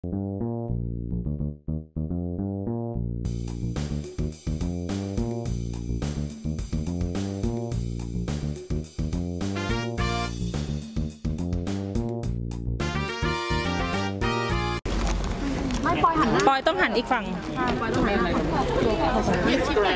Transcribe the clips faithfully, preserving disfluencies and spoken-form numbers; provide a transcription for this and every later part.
ปอยต้องหันอีกฝั่งปอยต้องหันนิดชิดหน่อย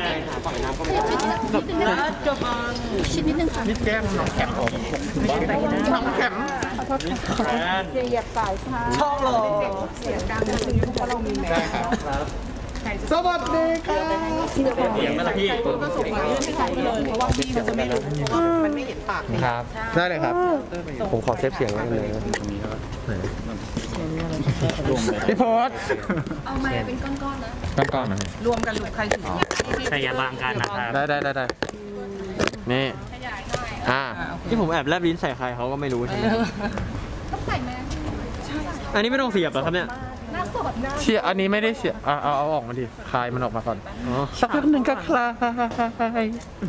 ชิดนิดนึงค่ะนิดแก้มน้องแข็มน้องแข็มเหยียบสายชาชอบเลยเสียงดังเพราะเรามีแมสสวัสดีค่ะเสียงอะไรพี่ก็ส่งมาให้เขาเลยเพราะว่าพี่มันจะไม่รู้เพราะว่ามันไม่เห็นปากครับได้เลยครับผมขอเซฟเสียงไว้เลยพี่โพสเอามาเป็นก้อนๆนะก้อนๆนะรวมกันหรือใครถือใช้ยาบางกันนะครับได้ได้ได้ได้นี่อ่าที่ผมแอบแลบลิ้นใส่ใครเขาก็ไม่รู้ใช่ไหมต้องใส่แมสใช่อันนี้ไม่ต้องเสียบหรอครับเนี่ยเชียอันนี้ไม่ได้เสียเอาเอาเอาออกมาดิคลายมันออกมาก่อนสักพักหนึ่งก็คลาย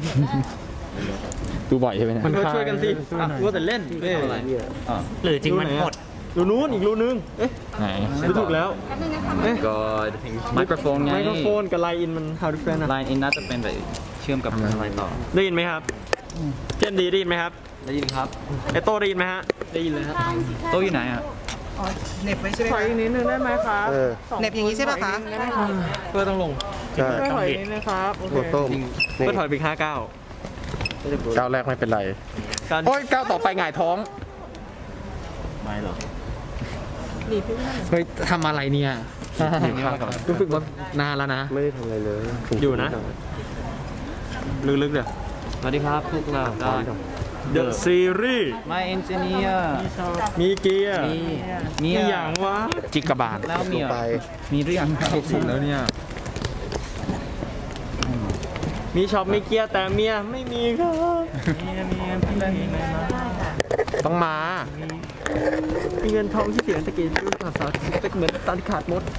ดูบ่อยใช่ไหมเนี่ยมันช่วยกันสิรู้แต่เล่นหรือจริงมันหมดรูนู้นอีกรูนึงเอ๊ะไหนรู้ถูกแล้วก็ไมโครโฟนไงไมโครโฟนกับไลน์อินมัน how different นะไลน์อินน่าจะเป็นแบบเชื่อมกับอะไรต่อได้ยินไหมครับเจนดีได้ยินไหมครับได้ยินครับไอโต้ได้ยินไหมฮะได้ยินเลยครับโต้อยู่ไหนอ่ะเน็บไว้ใช่ไหมถอยอีกนิดนึงได้ไหมครับเน็บอย่างนี้ใช่ป่ะคะเพื่อต้องลงใช่ถอยอีกนิดนะครับโอ้โต้เพื่อถอยไปห้าเก้าเก้าแรกไม่เป็นไรโอ้ยเก้าต่อไปหงายท้องไม่หรอกเฮ้ยทำอะไรเนี่ยรู้สึกว่านานแล้วนะไม่ได้ทำอะไรเลยอยู่นะลึกๆเดี๋ยวสวัสดีครับพวกเราได้The Series ไม่เอนจิเนียร์มีเกียร์มีมีอย่างวะจิกบาลแล้วมีไปมีเรื่องสุดแล้วเนี่ยมีช็อปมีเกียร์แต่เมียไม่มีครับเมียเมียพี่ไม่มาต้องมามีเงินทองที่เสียตะกี้รุ่นภาษาเป็นเหมือนตันขาดมด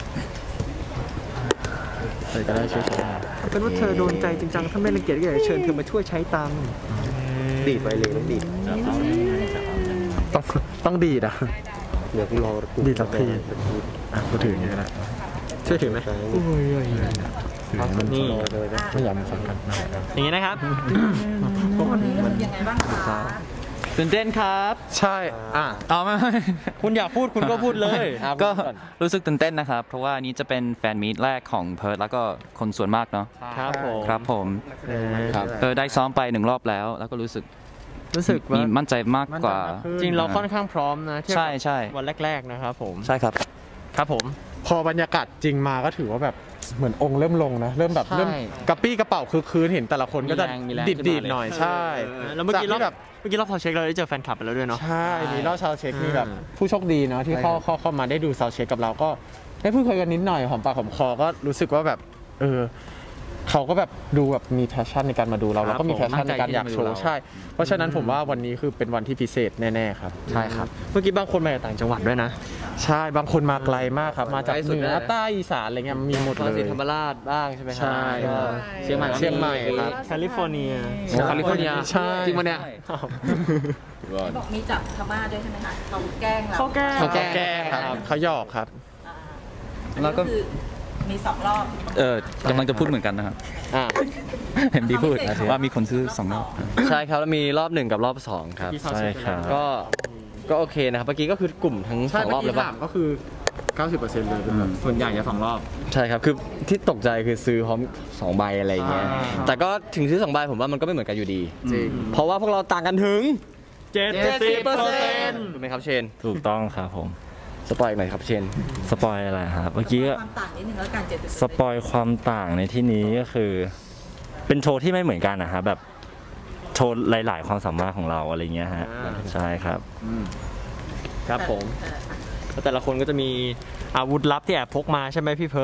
เธอจะได้ช่วยใช้เป็นว่าเธอโดนใจจริงจังถ้าไม่รังเกียจก็อยากเชิญเธอมาช่วยใช้ตังค์ดีดไปเลยต้องดีดต้องต้องดีดอ่ะเดี๋ยวรอดีดสักทีอ่ะกูถืออย่างนี้นะช่วยถือไหมโอ้ยนี่ไม่อยากมาฟังกันอย่างนี้นะครับมันยังไงบ้างคะตื่นเต้นครับใช่อ่ะเอาไหมคุณอยากพูดคุณก็พูดเลยก็รู้สึกตื่นเต้นนะครับเพราะว่านี้จะเป็นแฟนมีตแรกของเพิร์ทแล้วก็คนส่วนมากเนาะครับผมครับผมเออได้ซ้อมไปหนึ่งรอบแล้วแล้วก็รู้สึกรู้สึกมีมั่นใจมากกว่าจริงเราค่อนข้างพร้อมนะใช่ใช่วันแรกๆนะครับผมใช่ครับครับผมพอบรรยากาศจริงมาก็ถือว่าแบบเหมือนองค์เริ่มลงนะเริ่มแบบเริ่มกระปี้กระเป๋าคือคืนเห็นแต่ละคนก็จะดิดๆหน่อยใช่แล้วเมื่อกี้เราแบบเมื่อกี้เราพอเช็คเราได้เจอแฟนคลับไปแล้วด้วยเนาะใช่มีรอบซาวเช็คมีแบบผู้โชคดีเนาะที่เข้าเข้าเข้ามาได้ดูซาวเช็คกับเราก็ได้พูดคุยกันนิดหน่อยหอมปากหอมคอก็รู้สึกว่าแบบเออเขาก็แบบดูแบบมีแพชชั่นในการมาดูเราแล้วก็มีแพชชั่นในการอยากโชว์ใช่เพราะฉะนั้นผมว่าวันนี้คือเป็นวันที่พิเศษแน่ๆครับใช่ครับเมื่อกี้บางคนมาจากต่างจังหวัดด้วยนะใช่บางคนมาไกลมากครับมาจากเหนือใต้อีสานอะไรเงี้ยมีหมดเลยธรรมราชบ้างใช่ไหมครับใช่เชียงใหม่เชียงใหม่ครับแคลิฟอร์เนียแคลิฟอร์เนียใช่จริงปะเนี่ยบอกมีจับพม่าด้วยใช่ไหมคะเขาแกล้งเราเขาแกล้งเขาแกล้งครับเขาหยอกครับแล้วก็มีสองรอบเออกำลังจะพูดเหมือนกันนะครับเห็นดีพูดว่ามีคนซื้อสองรอบใช่ครับแล้วมีรอบหนึ่งกับรอบสองครับใช่ครับก็ก็โอเคนะครับเมื่อกี้ก็คือกลุ่มทั้งสองรอบเลยป่ะก็คือ เก้าสิบเปอร์เซ็นต์ เลยส่วนใหญ่จะสองรอบใช่ครับคือที่ตกใจคือซื้อพร้อมสองใบอะไรเงี้ยแต่ก็ถึงซื้อสองใบผมว่ามันก็ไม่เหมือนกันอยู่ดีเพราะว่าพวกเราต่างกันถึง เจ็ดสิบเปอร์เซ็นต์ ถูกไหมครับเชนถูกต้องครับผมสปอยหน่อยครับเชนสปอยอะไรครับเมื่อกี้ความต่างนิดนึงแล้วกันเจ็ดสิบสปอยความต่างในที่นี้ก็คือเป็นโชว์ที่ไม่เหมือนกันนะฮะแบบโชว์หลายๆความสามารถของเราอะไรเงี้ยฮะใช่ครับครับผมแต่ละคนก็จะมีอาวุธลับที่แอบพกมาใช่ไหมพี่เพิร์ท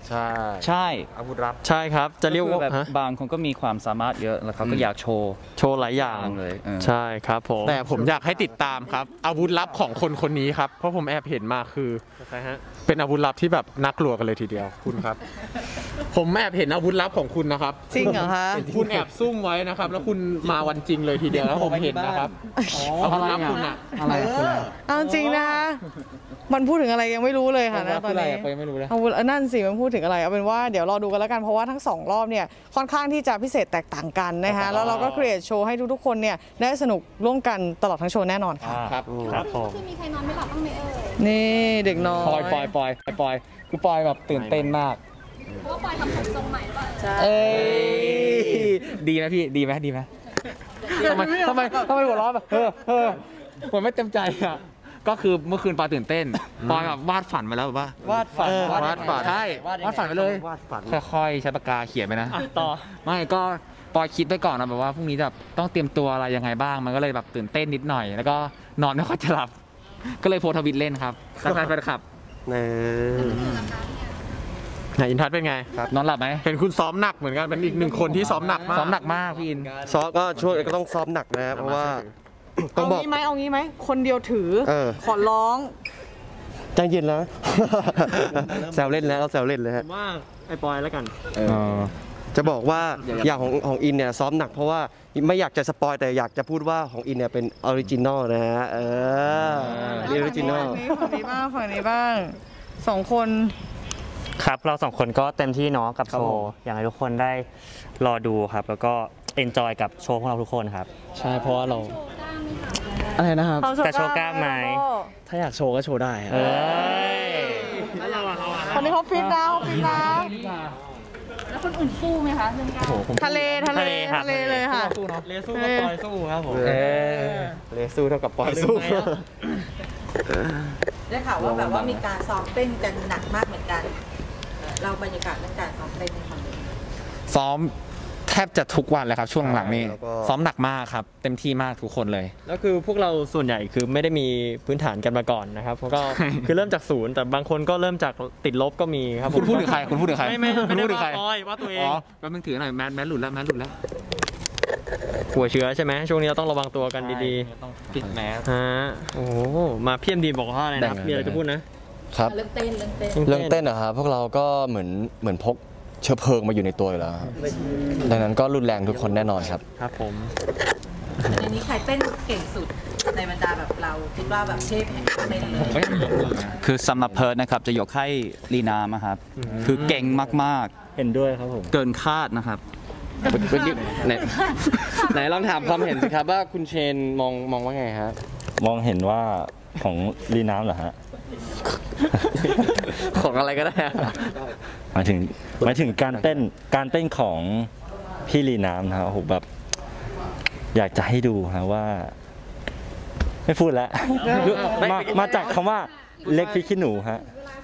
ใช่ใช่อาวุธลับใช่ครับจะเรียกว่าแบบฮะบางคนก็มีความสามารถเยอะแล้วเขาก็อยากโชว์โชว์หลายอย่างเลยเออใช่ครับผมแต่ผมอยากให้ติดตามครับอาวุธลับของคนคนนี้ครับเพราะผมแอบเห็นมาคือใช่ฮะเป็นอาวุธลับที่แบบน่ากลัวกันเลยทีเดียวคุณครับ ผมแอบเห็นอาวุธลับของคุณนะครับจริงเหรอคะคุณแอบซุ่มไว้นะครับ แล้วคุณมาวันจริงเลยทีเดียวแล้วผมเห็นนะครับอาวุธลับคุณอะอะไรคืออะไรเอาจริงนะคะมันพูดถึงอะไรยังไม่รู้เลยค่ะนะตอนนี้ไปไม่รู้นะเอานั่นสิมันพูดถึงอะไรเอาเป็นว่าเดี๋ยวรอดูกันแล้วกันเพราะว่าทั้งสองรอบเนี่ยค่อนข้างที่จะพิเศษแตกต่างกันนะคะแล้วเราก็ครีเอทโชว์ให้ทุกๆคนเนี่ยได้สนุกร่วมกันตลอดทั้งโชว์แน่นอนค่ะครับครับผมที่มีใครนอนไม่หลับบ้างไหมเอ่ยนี่เด็กน้อยปอยปอยปอยปอยคือปอยแบบตื่นเต้นมากเพราะว่าปอยทำผมทรงใหม่หรือเปล่าเอ้ยดีไหมพี่ดีไหมดีไหมทำไมทำไมทำไมหัวเราะแบบเออเออเหมือนไม่เต็มใจอ่ะก็คือเมื่อคืนปอยตื่นเต้นปอยแบบวาดฝันมาแล้วแบบว่าวาดฝันวาดฝันใช่วาดฝันไปเลยวาดฝันค่อยๆใช้ปากกาเขียนไปนะต่อไม่ก็ปอยคิดไปก่อนนะแบบว่าพรุ่งนี้แบบต้องเตรียมตัวอะไรยังไงบ้าง มันก็เลยแบบตื่นเต้นนิดหน่อย แล้วก็นอนไม่ค่อยจะหลับ ก็เลยโพสต์ทวิตเล่นครับทักทายแฟนคลับเออไหนอินทัศน์เป็นไงนอนหลับไหมเห็นคุณซ้อมหนักเหมือนกันเป็นอีกหนึ่งคนที่ซ้อมหนักมากซ้อมหนักมากพี่อินซ้อมก็ช่วงนี้ก็ต้องซ้อมหนักนะครับเพราะว่าต้องเอาบอกงี้ไหมเอางี้ไหมคนเดียวถือเออขอร้องใจเย็นแล้ว แซวเล่นแล้วเราแซวเล่นเลยผฮะมว่าไอ้ปอยแล้วกันจะบอกว่าอย่างของของอินเนี่ยซ้อมหนักเพราะว่าไม่อยากจะสปอยแต่อยากจะพูดว่าของอินเนี่ยเป็นออริจินอลนะฮะเออออริจินอลฝั่งนี้บ้างฝั่งนี้บ้างสองคนครับเราสองคนก็เต็มที่เนาะกับโชว์อยากให้ทุกคนได้รอดูครับ แล้วก็เอนจอยกับโชว์ของเราทุกคนครับใช่เพราะว่าเราโชว์กล้ามไหมคะอะไรนะครับแต่โชว์กล้ามไหมถ้าอยากโชว์ก็โชว์ได้เอ้ยคนนี้เขาฟิตนะเขาฟิตนะแล้วคนอื่นสู้ไหมคะเรื่องกล้ามทะเลทะเลทะเลเลยค่ะเลสู้ก็ปอยสู้ครับผมเออเลสู้เท่ากับปอยสู้ได้ข่าวว่าแบบว่ามีการซ้อมเต้นกันหนักมากเหมือนกัน เราบรรยากาศเรื่องการซ้อมเต้นในครั้งนี้ซ้อมแทบจะทุกวันเลยครับช่วงหลังๆนี่แล้วก็ซ้อมหนักมากครับ เต็มที่มากทุกคนเลยแล้วคือพวกเราส่วนใหญ่คือไม่ได้มีพื้นฐานกันมาก่อนนะครับก็ คือเริ่มจากศูนย์แต่บางคนก็เริ่มจากติดลบก็มีครับผมคุณพูดถึงใครคุณพูดถึงใครไม่ไม่คุไม่ณได้พูดถึงใครว่าปอยว่าตัวเองอ๋อแป๊บนึงถือหน่อยแมสแมสหลุดแล้วแมสหลุดแล้วหัวเชื้อใช่ไหมช่วงนี้เราต้องระวังตัวกันดีต้องปิดแมสๆฮะโอ้โหมาเพียมดีบอกว่าอะไรนะครับมีอะไรจะพูดนะครับเรื่องเต้นเรื่องเต้นเรื่องเต้นอะครับพวกเราก็เหมือนเหมือนพกเชื้อเพลิงมาอยู่ในตัวอยู่แล้วครับดังนั้นก็รุนแรงทุกคนแน่นอนครับครับผมในนี้ใครเต้นเก่งสุดในบรรดาแบบเราคิดว่าแบบเชฟแห่งการเต้นเลยผมก็ยังยกมือนะคือสำหรับเพิร์ดนะครับจะยกให้ลีนามอะครับ คือเก่งมากเห็นด้วยครับผมๆ เกินคาดนะครับไหนไหนลองถามความเห็นสิครับว่าคุณเชนมองมองว่าไงฮะมองเห็นว่าของลีน้ำเหรอฮะของอะไรก็ได้อะหมายถึงหมายถึงการเต้นการเต้นของพี่ลีน้ำนะครับโอ้โหแบบ อยากจะให้ดูฮะว่า ไม่พูดแล้ว มามาจากคำว่าเล็กพริกขี้หนูฮะ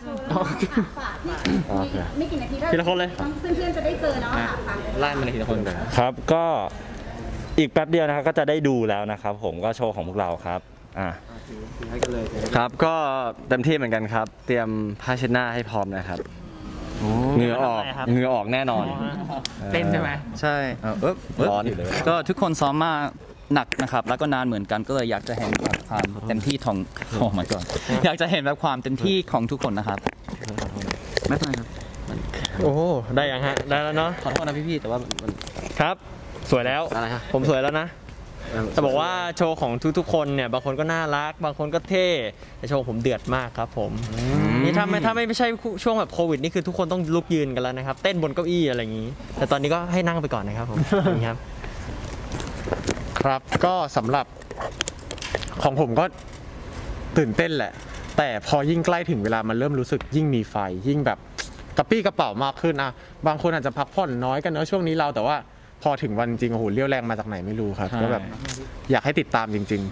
ไม่กี่นาทีทีละคนเลยเพื่อนๆจะได้เจอเนาะค่ะฟังไล่มาเลยทีละคนเลยครับก็อีกแป๊บเดียวนะครับก็จะได้ดูแล้วนะครับ ผมก็โชว์ของพวกเราครับอ่ะครับก็เต็มที่เหมือนกันครับ เตรียมผ้าเช็ดหน้าให้พร้อมนะครับเหงื่อออกเหงื่อออกแน่นอนเต้นใช่ไหมใช่เออเอ๊บเอ๊บร้อนอยู่เลยก็ทุกคนซ้อมมาหนักนะครับ แล้วก็นานเหมือนกันก็เลยอยากจะเห็นแบบความเต็มที่ของโอ้ my god อยากจะเห็นแบบความเต็มที่ของทุกคนนะครับ ไม่เป็นไรครับโอ้โหได้ยังฮะได้แล้วเนาะขอโทษนะพี่ๆแต่ว่ามันครับ สวยแล้วอะไรฮะผมสวยแล้วนะจะบอกว่าโชว์ของทุกๆคนเนี่ยบางคนก็น่ารัก บางคนก็เท่แต่โชว์ผมเดือดมากครับผมนี่ถ้าไม่ถ้าไม่ไม่ใช่ช่วงแบบโควิดนี่คือทุกคนต้องลุกยืนกันแล้วนะครับ เต้นบนเก้าอี้อะไรอย่างนี้ แต่ตอนนี้ก็ให้นั่งไปก่อนนะครับผมอย่างนี้ครับครับก็สำหรับของผมก็ตื่นเต้นแหละ แต่พอยิ่งใกล้ถึงเวลามันเริ่มรู้สึกยิ่งมีไฟ ยิ่งแบบกระปี้กระเป๋ามากขึ้นอะบางคนอาจจะพักผ่อนน้อยกันเนอะช่วงนี้เราแต่ว่าพอถึงวันจริงโอ้โหเรี่ยวแรงมาจากไหนไม่รู้ครับก็แบบอยากให้ติดตามจริง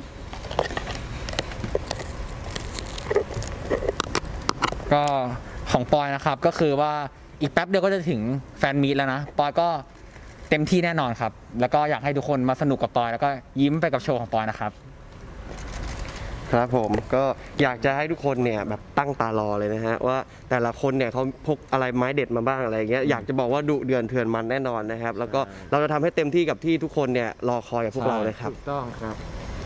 ๆก็ของปอยนะครับก็คือว่าอีกแป๊บเดียวก็จะถึงแฟนมีตแล้วนะปอยก็เต็มที่แน่นอนครับ แล้วก็อยากให้ทุกคนมาสนุกกับปอยแล้วก็ยิ้มไปกับโชว์ของปอยนะครับครับผมก็อยากจะให้ทุกคนเนี่ยแบบตั้งตารอเลยนะฮะว่าแต่ละคนเนี่ยเขาพกอะไรไม้เด็ดมาบ้างอะไรเงี้ยอยากจะบอกว่าดุเดือนเถื่อนมันแน่นอนนะครับแล้วก็เราจะทำให้เต็มที่กับที่ทุกคนเนี่ยรอคอยกับพวกเราเลยครับถูกต้องครับ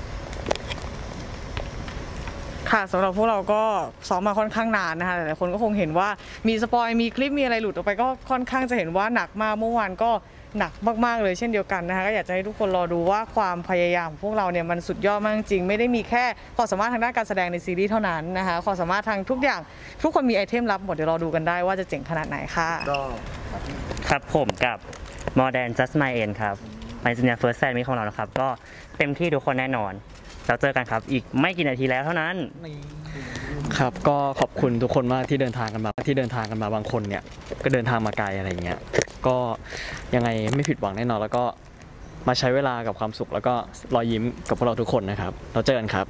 ค่ะสำหรับพวกเราก็ซ้อมมาค่อนข้างนานนะคะหลายๆคนก็คงเห็นว่ามีสปอยมีคลิปมีอะไรหลุดออกไปก็ค่อนข้างจะเห็นว่าหนักมากเมื่อวานก็หนักมากๆเลยเช่นเดียวกันนะคะก็อยากจะให้ทุกคนรอดูว่าความพยายามของพวกเราเนี่ยมันสุดยอดมากจริงไม่ได้มีแค่ความสามารถทางด้านการแสดงในซีรีส์เท่านั้นนะคะความสามารถทางทุกอย่างทุกคนมีไอเทมลับหมดเดี๋ยวรอดูกันได้ว่าจะเจ๋งขนาดไหนค่ะครับผมกับ More Than Just My End ครับมันจะเนี่ย First Fan มีของเรานะครับก็เต็มที่ทุกคนแน่นอนแล้วเจอกันครับอีกไม่กี่นาทีแล้วเท่านั้นครับก็ขอบคุณทุกคนมากที่เดินทางกันมาที่เดินทางกันมาบางคนเนี่ยก็เดินทางมาไกลอะไรเงี้ยก็ยังไงไม่ผิดหวังแน่นอนแล้วก็มาใช้เวลากับความสุขแล้วก็รอยยิ้มกับพวกเราทุกคนนะครับเราเจอกันครับ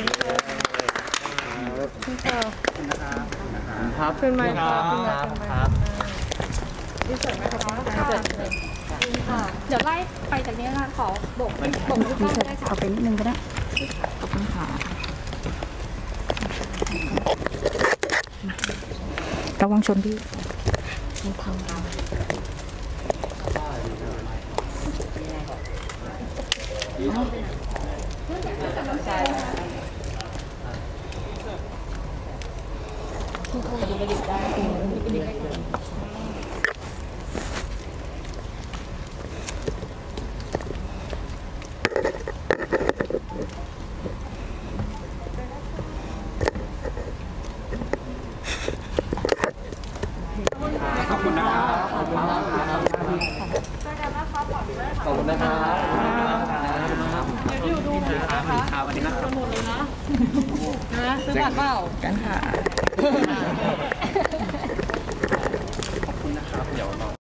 ครับขึ้นไหมครับขึ้นไหมครับเดี๋ยวไล่ไปจากนี้ค่ะขอบอกบอกทุกท่านได้ค่ะเอาไปนิดนึงก็ได้ขอบคุณค่ะระวังชนพี่ไม่ทำเราทุกคนดูกระดิกได้กระดิกได้ขอบคุณนะครับขอบคุณนะครับขอบคุณนะครับเดี๋ยวดูนะคะวันนี้นะครับหมดเลยนะนะซื้อบัตรเปล่ากันค่ะขอบคุณนะครับเดี๋ยว